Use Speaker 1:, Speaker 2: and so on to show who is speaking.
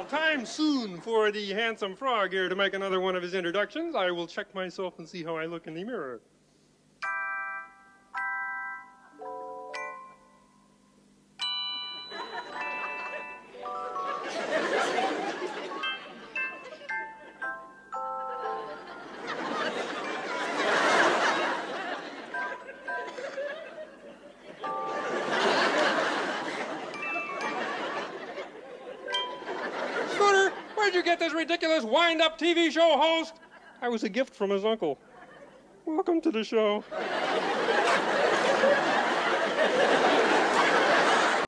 Speaker 1: time soon for the handsome frog here to make another one of his introductions. I will check myself and see how I look in the mirror. Where'd you get this ridiculous wind-up TV show host? I was a gift from his uncle. Welcome to the show.